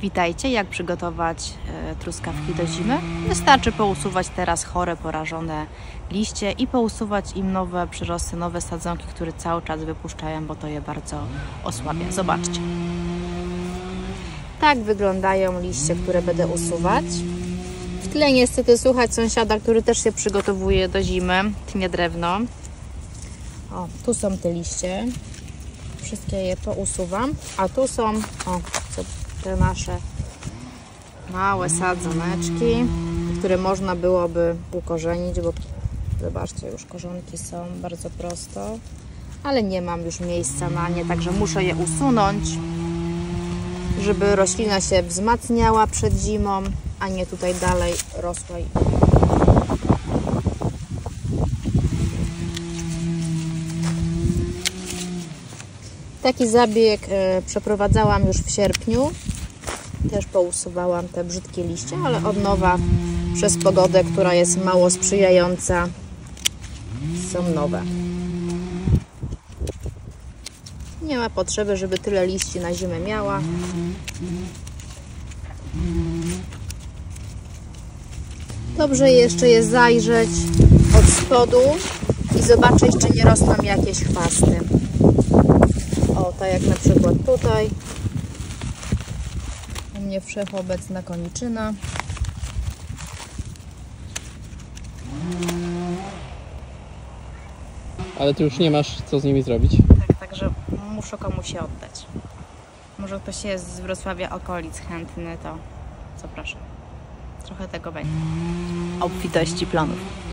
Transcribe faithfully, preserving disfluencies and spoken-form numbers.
Witajcie, jak przygotować e, truskawki do zimy? Wystarczy pousuwać teraz chore, porażone liście i pousuwać im nowe przyrosty, nowe sadzonki, które cały czas wypuszczają, bo to je bardzo osłabia. Zobaczcie. Tak wyglądają liście, które będę usuwać. W tle niestety słychać sąsiada, który też się przygotowuje do zimy, tnie drewno. O, tu są te liście. Wszystkie je pousuwam, a tu są o, te nasze małe sadzoneczki, które można byłoby ukorzenić, bo zobaczcie, już korzonki są bardzo prosto, ale nie mam już miejsca na nie, także muszę je usunąć, żeby roślina się wzmacniała przed zimą, a nie tutaj dalej rosła. Taki zabieg e, przeprowadzałam już w sierpniu. Też pousuwałam te brzydkie liście, ale od nowa przez pogodę, która jest mało sprzyjająca, są nowe. Nie ma potrzeby, żeby tyle liści na zimę miała. Dobrze jeszcze jest zajrzeć od spodu i zobaczyć, czy nie rosną jakieś chwasty. O, tak jak na przykład tutaj. U mnie wszechobecna koniczyna. Ale ty już nie masz co z nimi zrobić. Tak, także muszę komuś się oddać. Może ktoś jest z Wrocławia, okolic chętny, to zapraszam. Trochę tego będzie. Obfitości plonów.